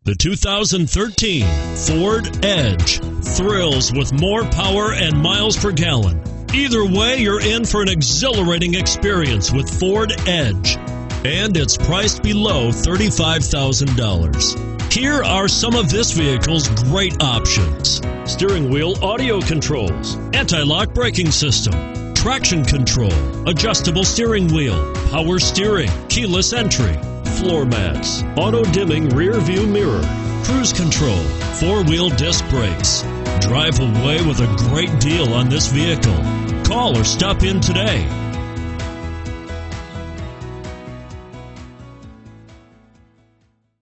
The 2013 Ford Edge thrills with more power and miles per gallon. Either way, you're in for an exhilarating experience with Ford Edge, and it's priced below $35,000. Here are some of this vehicle's great options: steering wheel audio controls, anti-lock braking system, traction control, adjustable steering wheel, power steering, keyless entry, floor mats, auto-dimming rear view mirror, cruise control, four-wheel disc brakes. Drive away with a great deal on this vehicle. Call or stop in today.